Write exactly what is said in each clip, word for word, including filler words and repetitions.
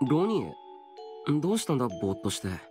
ロニー、どうしたんだぼーっとして。 あ、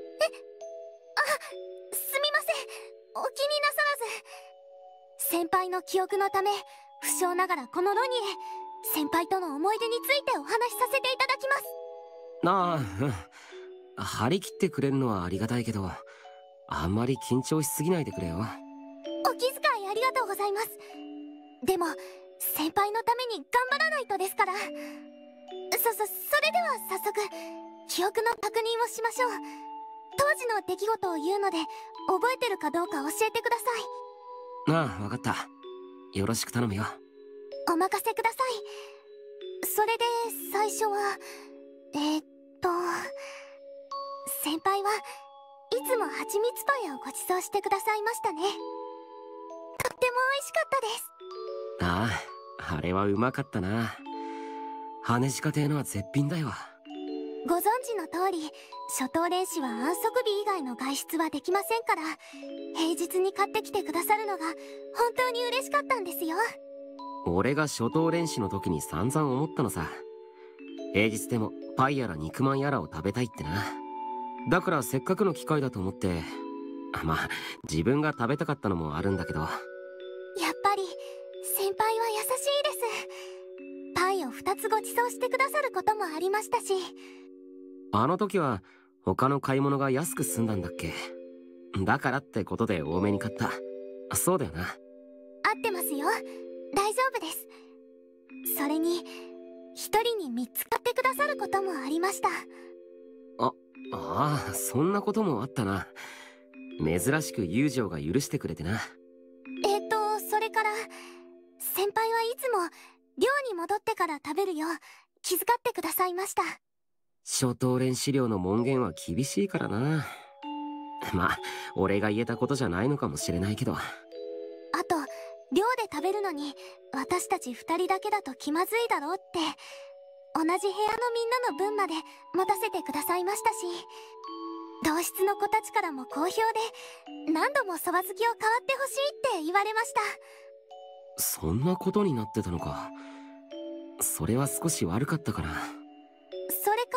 すみません。お気になさらず。先輩の記憶のため、不詳ながらこのロニー、先輩との思い出についてお話しさせていただきます。 ああ、うん。張り切ってくれるのはありがたいけど、あんまり緊張しすぎないでくれよ。 お気遣いありがとうございます。でも、先輩のために頑張らないとですから。そ、そ、それでは早速、記憶の確認をしましょう。当時の出来事を言うので、覚えてるかどうか教えてください。 ああ、わかった。よろしく頼むよ。 お任せください。それで、最初は、えー、っと、先輩はいつも蜂蜜パイをご馳走してくださいましたね。とっても美味しかったです。 ああ、あれはうまかったな。羽鹿亭のは絶品だよ。 ご存知の通り、初等練習は安息日以外の外出はできませんから、平日に買ってきてくださるのが本当に嬉しかったんですよ。 俺が初等練習の時に散々思ったのさ。平日でもパイやら肉まんやらを食べたいってな。だからせっかくの機会だと思って、まあ自分が食べたかったのもあるんだけど。 やっぱり先輩は優しいです。パイをふたつご馳走してくださることもありましたし。 あの時は他の買い物が安く済んだんだっけ。だからってことで多めに買った。そうだよな。 合ってますよ。大丈夫です。それに一人にみっつ買ってくださることもありました。 あ、ああ、そんなこともあったな。珍しく友情が許してくれてな。 えっとそれから、先輩はいつも寮に戻ってから食べるよう気遣ってくださいました。 初等練資料の門限は厳しいからな。まあ俺が言えたことじゃないのかもしれないけど。 あと、寮で食べるのに私たち二人だけだと気まずいだろうって、同じ部屋のみんなの分まで持たせてくださいましたし、同室の子たちからも好評で、何度もそば好きを代わってほしいって言われました。 そんなことになってたのか。それは少し悪かったかな。 それから、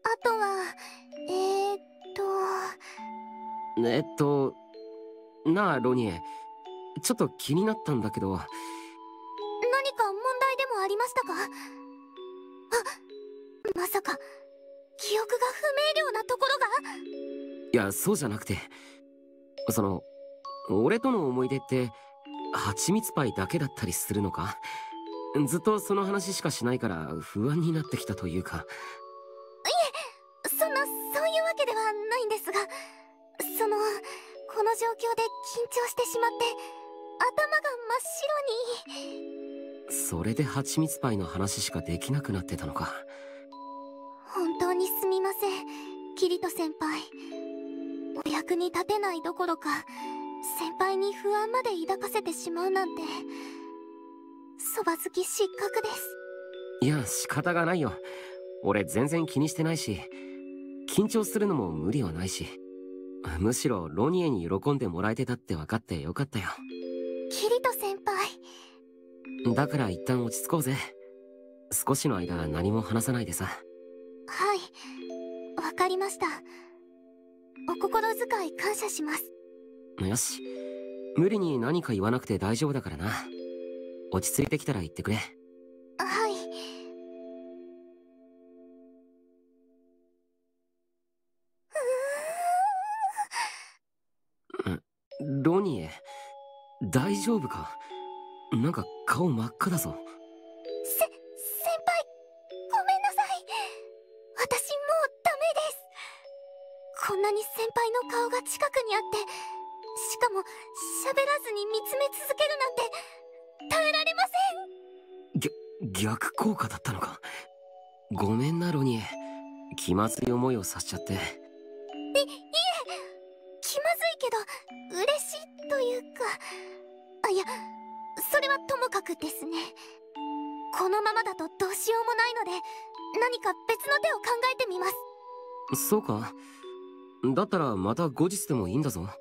あとは、えーっとえっとなあロニー、ちょっと気になったんだけど。 何か問題でもありましたか？あ、まさか記憶が不明瞭なところが？ いや、そうじゃなくて、その俺との思い出って蜂蜜パイだけだったりするのか。ずっとその話しかしないから不安になってきたというか。 いえ、そんな、そういうわけではないんですが、その、この状況で緊張してしまって、頭が真っ白に。 それで蜂蜜パイの話しかできなくなってたのか。 本当にすみません、キリト先輩。お役に立てないどころか、先輩に不安まで抱かせてしまうなんて。そば好き失格です。 いや、仕方がないよ。俺全然気にしてないし、緊張するのも無理はないし、むしろロニエに喜んでもらえてたって分かってよかったよ。 キリト先輩。 だから一旦落ち着こうぜ。少しの間何も話さないでさ。 はい、わかりました。お心遣い感謝します。 よし、無理に何か言わなくて大丈夫だからな。落ち着いてきたら言ってくれ。 はい。 ロニエ、大丈夫か？なんか顔真っ赤だぞ。 せ、先輩、ごめんなさい。私もうダメです。こんなに先輩の顔が近くにあって、しかも喋らずに見つめ続けるなんて耐えられません。 ぎゃ、逆効果だったのか。ごめんなロニエ、気まずい思いをさせちゃって。い、いえ、 気まずいけど嬉しいというか、あ、いや、それはともかくですね。このままだとどうしようもないので、何か別の手を考えてみます。 そうか。だったらまた後日でもいいんだぞ。 いえ、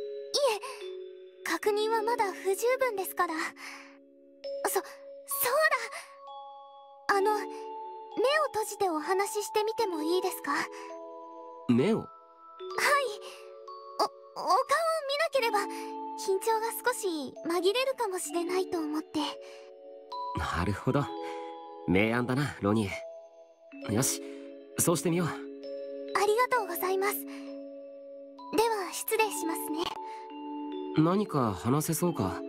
確認はまだ不十分ですから。そ、そうだ、あの、 目を閉じてお話ししてみてもいいですか？はい。 目を？ お、お顔を見なければ緊張が少し紛れるかもしれないと思って。 なるほど。明暗だな、ロニー。よし、そうしてみよう。 ありがとうございます。では失礼しますね。 何か話せそうか？ はい。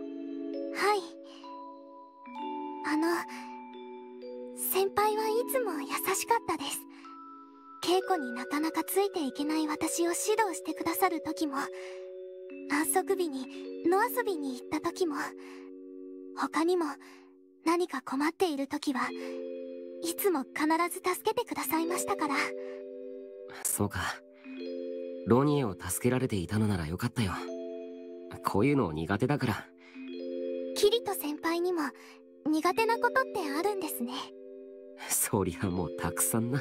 あの、先輩はいつも優しかったです。稽古になかなかついていけない私を指導してくださる時も、安息日に野遊びに行った時も、他にも何か困っている時はいつも必ず助けてくださいましたから。 そうか。ロニエを助けられていたのならよかったよ。こういうの苦手だから。 キリト先輩にも苦手なことってあるんですね。 そりゃもうたくさんな。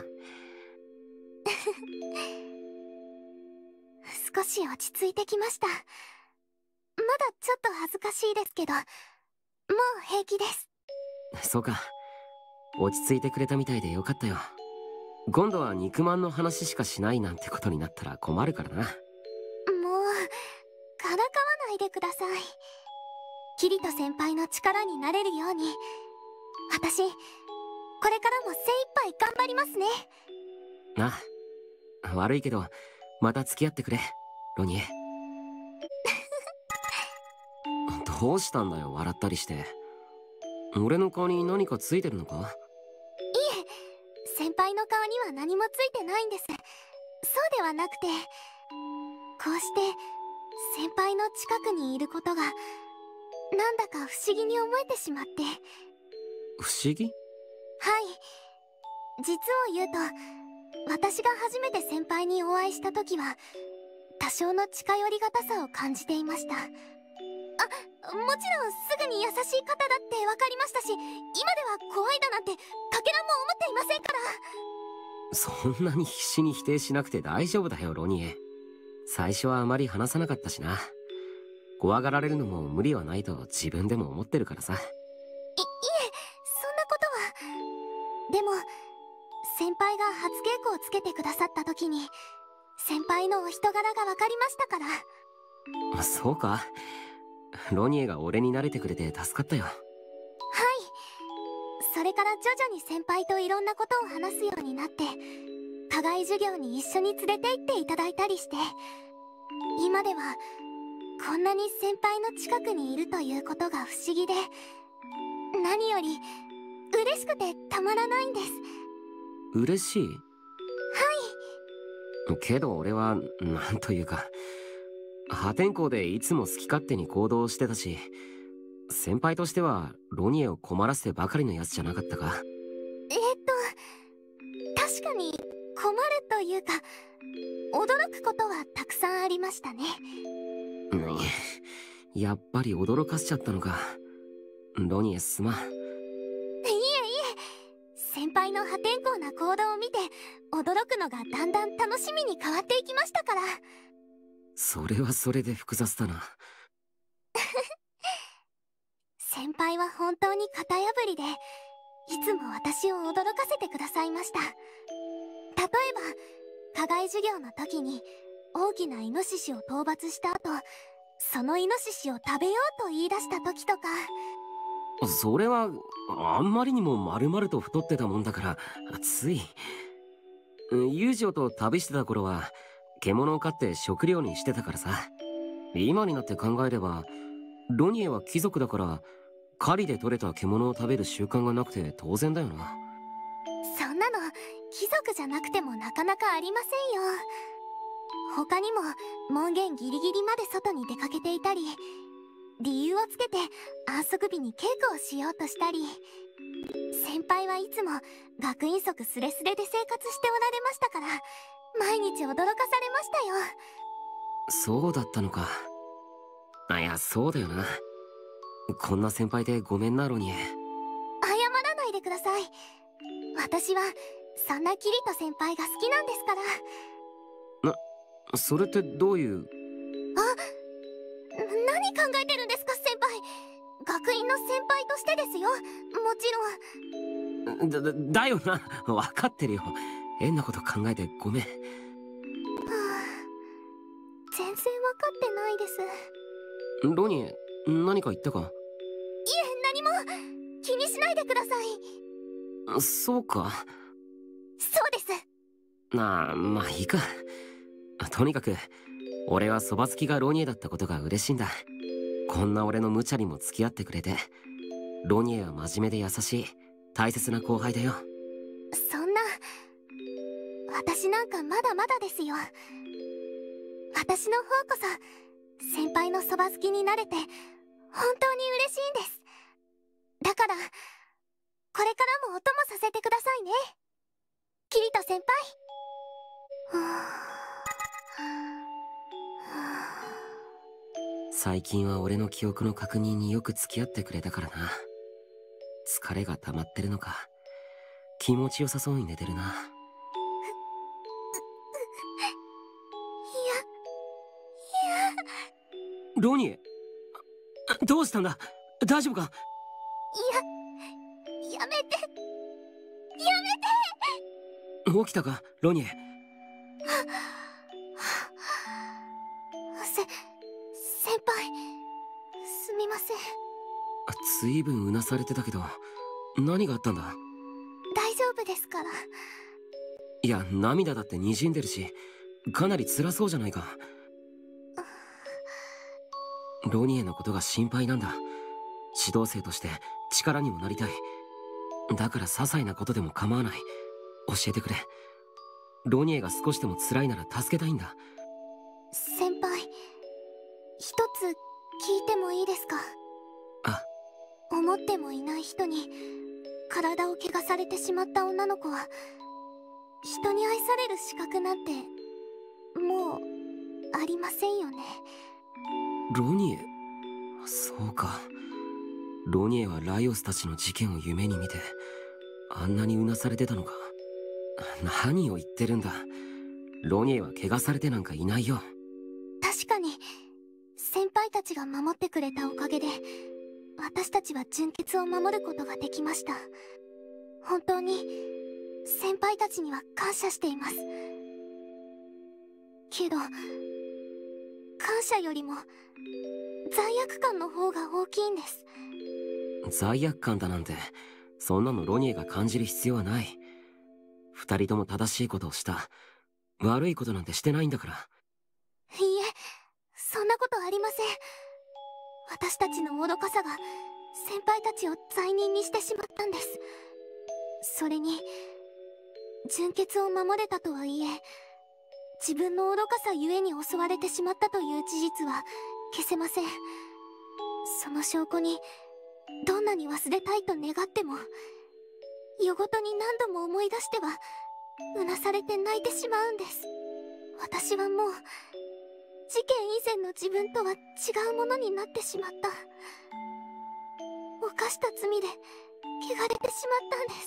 少し落ち着いてきました。まだちょっと恥ずかしいですけど、もう平気です。 そうか。落ち着いてくれたみたいでよかったよ。今度は肉まんの話しかしないなんてことになったら困るからな。 もうからかわないでください。キリト先輩の力になれるように、私これからも精一杯頑張りますね。 ああ、悪いけどまた付き合ってくれ、ロニエ。どうしたんだよ、笑ったりして。俺の顔に何かついてるのか？ いえ、先輩の顔には何もついてないんです。そうではなくて、こうして先輩の近くにいることがなんだか不思議に思えてしまって。 不思議？ はい。実を言うと、私が初めて先輩にお会いした時は多少の近寄りがたさを感じていました。あ、もちろんすぐに優しい方だって分かりましたし、今では怖いだなんてかけらも思っていませんから。 そんなに必死に否定しなくて大丈夫だよ、ロニエ。最初はあまり話さなかったしな。怖がられるのも無理はないと自分でも思ってるからさ。い、いえ、 そんなことは。でも先輩が初稽古をつけてくださった時に先輩のお人柄が分かりましたから。 そうか。ロニエが俺に慣れてくれて助かったよ。 はい。それから徐々に先輩といろんなことを話すようになって、課外授業に一緒に連れて行っていただいたりして、今ではこんなに先輩の近くにいるということが不思議で、何より嬉しくてたまらないんです。 嬉しい？ はい。 けど俺はなんというか、破天荒でいつも好き勝手に行動してたし、先輩としてはロニエを困らせてばかりのやつじゃなかったか？ えー、っと確かに困るというか驚くことはたくさんありましたね。 やっぱり驚かせちゃったのか。ロニエすまん。いえいえ、先輩の破天荒な行動を見て驚くのがだんだん楽しみに変わっていきましたから。 それはそれで複雑だな。 先輩は本当に型破りで、いつも私を驚かせてくださいました。例えば課外授業の時に大きなイノシシを討伐した後、そのイノシシを食べようと言い出した時とか。 それはあんまりにも丸々と太ってたもんだからつい。友情と旅してた頃は獣を飼って食料にしてたからさ。今になって考えればロニエは貴族だから狩りで採れた獣を食べる習慣がなくて当然だよな。 そんなの貴族じゃなくてもなかなかありませんよ。他にも門限ギリギリまで外に出かけていたり、理由をつけて安息日に稽古をしようとしたり、先輩はいつも学院則スレスレで生活しておられましたから、毎日驚かされましたよ。 そうだったのか。あ、いや、そうだよな。こんな先輩でごめんな、ロニエ。 謝らないでください。私はそんなキリト先輩が好きなんですから。 な、それってどういう？ あ、何考えてるんですか先輩。学院の先輩としてですよ、もちろだ、だだよな。分かってるよ。変なこと考えてごめん。はあ、 全然分かってないです。 ロニー、何か言ったか？いえ、 何も。気にしないでください。そうか。 そうです。 なあ、まあいいか。とにかく俺はそば好きがロニエだったことが嬉しいんだ。こんな俺の無茶にも付き合ってくれて。ロニエは真面目で優しい大切な後輩だよ。 そんな、私なんかまだまだですよ。私の方こそ先輩のそば好きになれて本当に嬉しいんです。だからこれからもお供させてくださいね、キリト先輩。 最近は俺の記憶の確認によく付き合ってくれたからな。疲れが溜まってるのか気持ちよさそうに寝てるな。いやいやロニー、どうしたんだ？大丈夫か？ いや、やめて、やめて。起きたかロニー？ せ、先輩、すみません。 ずいぶんうなされてたけど何があったんだ？ 大丈夫ですから。 いや、涙だって滲んでるしかなり辛そうじゃないか。ロニエのことが心配なんだ。指導生として力にもなりたい。だから些細なことでも構わない。教えてくれ。ロニエが少しでも辛いなら助けたいんだ。 先輩、一つ聞いてもいいですか？ あ、 思ってもいない人に体を怪我されてしまった女の子は人に愛される資格なんてもうありませんよね。 ロニエ、そうか。ロニエはライオスたちの事件を夢に見てあんなにうなされてたのか。何を言ってるんだ。ロニエは怪我されてなんかいないよ。 確かに先輩たちが守ってくれたおかげで私たちは純潔を守ることができました。本当に先輩たちには感謝しています。けど感謝よりも罪悪感の方が大きいんです。 罪悪感だなんてそんなのロニエが感じる必要はない。二人とも正しいことをした。悪いことなんてしてないんだから。 いいえ、そんなことありません。私たちの愚かさが先輩たちを罪人にしてしまったんです。それに純潔を守れたとはいえ自分の愚かさゆえに襲われてしまったという事実は消せません。その証拠にどんなに忘れたいと願っても夜ごとに何度も思い出してはうなされて泣いてしまうんです。私はもう事件以前の自分とは違うものになってしまった。犯した罪で汚れてしまったんです。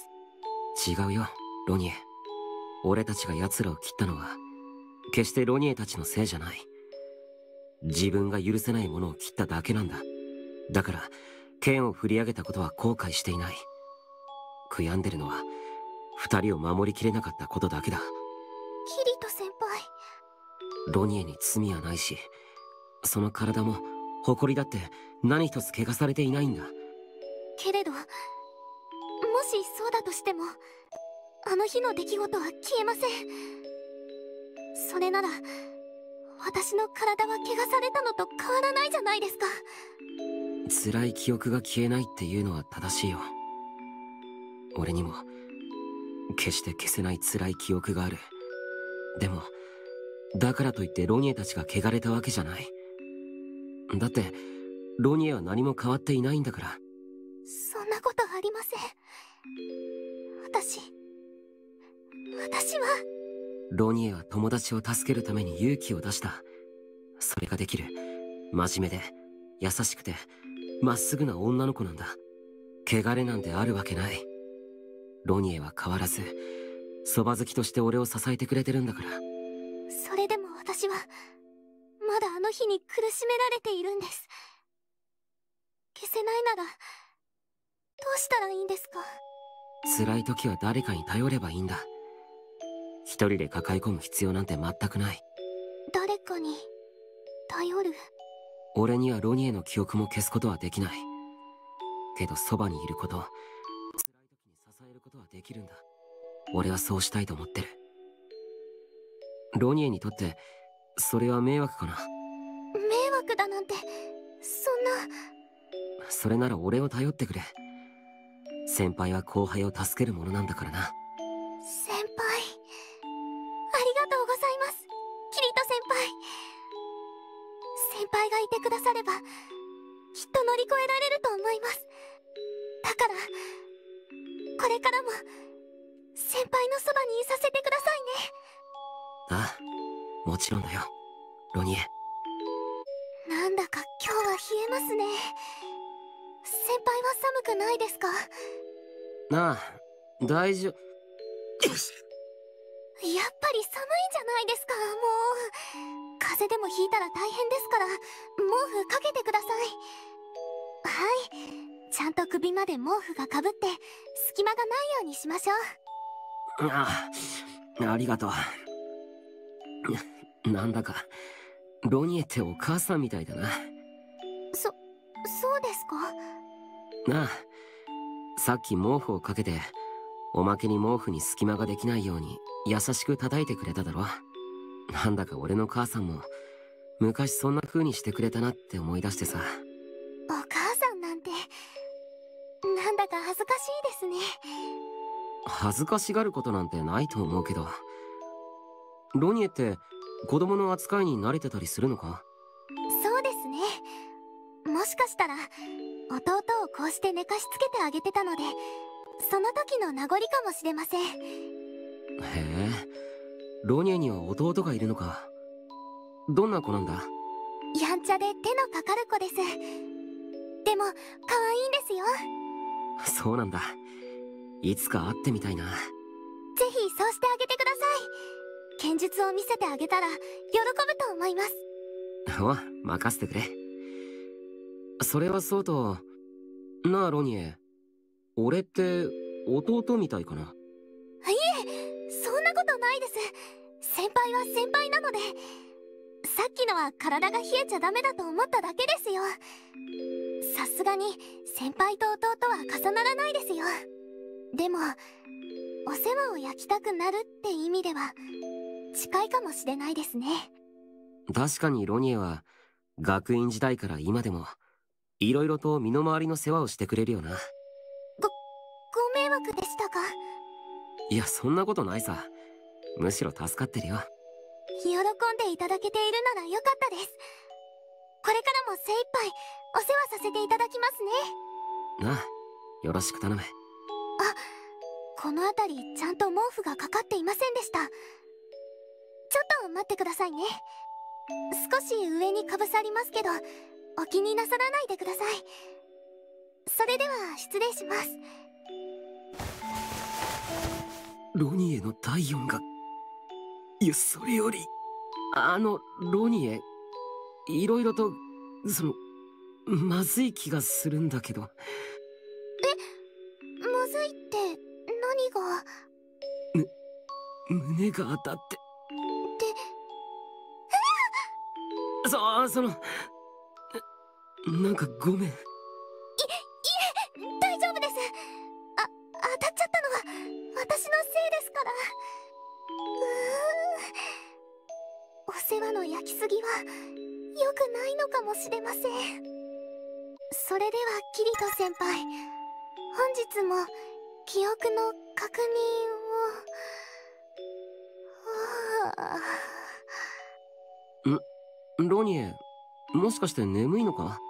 違うよロニエ。俺たちが奴らを切ったのは決してロニエたちのせいじゃない。自分が許せないものを切っただけなんだ。だから剣を振り上げたことは後悔していない。悔やんでるのは二人を守りきれなかったことだけだ。 キリト先輩、 ロニエに罪はないしその体も誇りだって何一つ怪我されていないんだ。 けれどもしそうだとしてもあの日の出来事は消えません。それなら私の体は怪我されたのと変わらないじゃないですか。 辛い記憶が消えないっていうのは正しいよ。俺にも決して消せない辛い記憶がある。でもだからといってロニエたちが汚れたわけじゃない。だってロニエは何も変わっていないんだから。 そんなことありません。私私はロニエは友達を助けるために勇気を出した。それができる真面目で優しくてまっすぐな女の子なんだ。汚れなんてあるわけない。ロニエは変わらずそば好きとして俺を支えてくれてるんだから。 それでも私はまだあの日に苦しめられているんです。消せないならどうしたらいいんですか？ 辛い時は誰かに頼ればいいんだ。一人で抱え込む必要なんて全くない。 誰かに頼る？ 俺にはロニエの記憶も消すことはできない。けどそばにいること、辛い時に支えることはできるんだ。俺はそうしたいと思ってる。ロニエにとってそれは迷惑かな？ 迷惑だなんて、そんな。 それなら俺を頼ってくれ。先輩は後輩を助けるものなんだからな。 先輩、ありがとうございます、キリト先輩。先輩がいてくださればきっと乗り越えられると思います。だからこれからも先輩のそばにいさせてくださいね。 ああ、もちろんだよ、ロニエ。 なんだか今日は冷えますね。先輩は寒くないですか？ なあ、大丈夫。 やっぱり寒いんじゃないですか。もう風邪でもひいたら大変ですから、毛布かけてください。はい、ちゃんと首まで毛布がかぶって隙間がないようにしましょう。 ああ、ありがとう。なんだかロニエってお母さんみたいだな。 そ、そうですか？ なあ、さっき毛布をかけておまけに毛布に隙間ができないように優しく叩いてくれただろ。なんだか俺の母さんも昔そんな風にしてくれたなって思い出してさ。 お母さんなんて、なんだか恥ずかしいですね。 恥ずかしがることなんてないと思うけど。ロニエって子供の扱いに慣れてたりするのか？ そうですね。もしかしたら弟をこうして寝かしつけてあげてたので、その時の名残かもしれません。へえ、ロニエには弟がいるのか。どんな子なんだ？ やんちゃで手のかかる子です。でも可愛いんですよ。 そうなんだ。いつか会ってみたいな。 ぜひそうしてあげてください。剣術を見せてあげたら喜ぶと思います。 お、任せてくれ。それはそうと、なあロニエ、俺って弟みたいかな？ いえ、そんなことないです。先輩は先輩なので。さっきのは体が冷えちゃダメだと思っただけですよ。さすがに先輩と弟は重ならないですよ。でもお世話を焼きたくなるって意味では近いかもしれないですね。 確かにロニエは学院時代から今でもいろいろと身の回りの世話をしてくれるよな。 ご、ご迷惑でしたか？ いや、そんなことないさ。むしろ助かってるよ。 喜んでいただけているならよかったです。これからも精一杯お世話させていただきますね。 なあ、よろしく頼む。 あ、この辺りちゃんと毛布がかかっていませんでした。ちょっと待ってくださいね。少し上にかぶさりますけどお気になさらないでください。それでは失礼します。 ロニエの体温が、いや、それよりあのロニエ、いろいろとそのまずい気がするんだけど。 え、まずいって何が？ む胸が当たってで、 そそのなんかごめん。いいえ、 大丈夫です。あ、当たっちゃったのは私のせいですから。うーん、お世話の焼きすぎは良くないのかもしれません。それではキリト先輩、本日も記憶の確認を。はあ。ん、ロニエ、もしかして眠いのか？ い、いえ、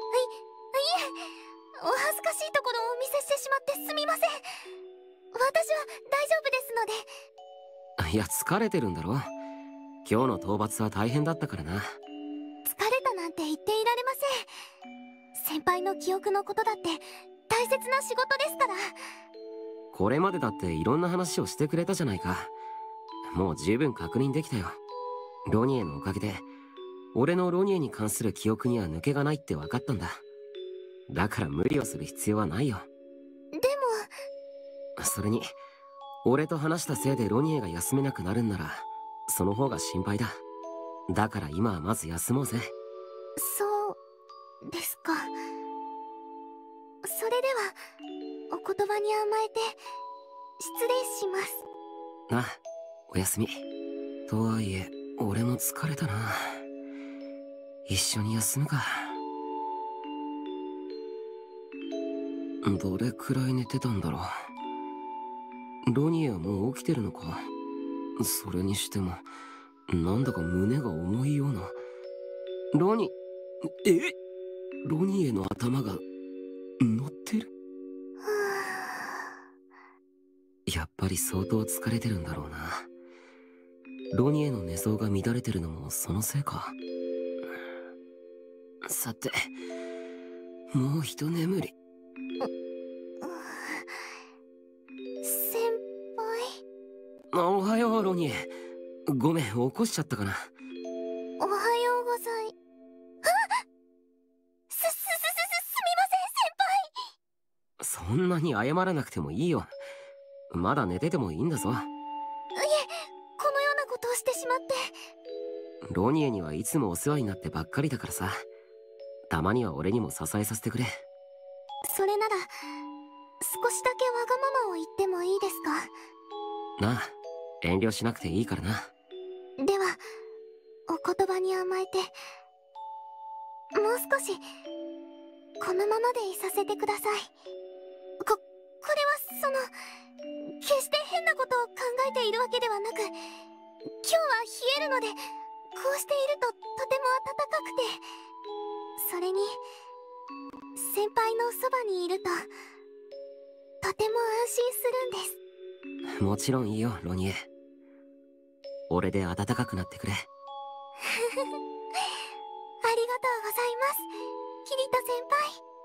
お恥ずかしいところをお見せしてしまってすみません。私は大丈夫ですので。 いや、疲れてるんだろ。今日の討伐は大変だったからな。 疲れたなんて言っていられません。先輩の記憶のことだって大切な仕事ですから。 これまでだっていろんな話をしてくれたじゃないか。もう十分確認できたよ。ロニエのおかげで俺のロニエに関する記憶には抜けがないって分かったんだ。だから無理をする必要はないよ。 でもそれに俺と話したせいでロニエが休めなくなるんならその方が心配だ。だから今はまず休もうぜ。 そうですか。それではお言葉に甘えて失礼します。 なあ、おやすみ。とはいえ俺も疲れたな。一緒に休むか。どれくらい寝てたんだろう。ロニエはもう起きてるのか。それにしてもなんだか胸が重いような。ロニえロニエの頭が乗ってる。やっぱり相当疲れてるんだろうな。ロニエの寝相が乱れてるのもそのせいか。さてもう一眠り。 先輩。 おはようロニエ。ごめん起こしちゃったかな。 おはようございすすすすすすみません先輩。 そんなに謝らなくてもいいよ。まだ寝ててもいいんだぞ。いえ、 このようなことをしてしまって。 ロニエにはいつもお世話になってばっかりだからさ。たまには俺にも支えさせてくれ。 それなら少しだけわがままを言ってもいいですか。 なあ、遠慮しなくていいからな。 ではお言葉に甘えてもう少しこのままでいさせてください。こ、これはその決して変なことを考えているわけではなく、今日は冷えるのでこうしているととても暖かくて、それに先輩のそばにいるととても安心するんです。 もちろんいいよロニエ。俺で暖かくなってくれ。 ありがとうございますキリト先輩。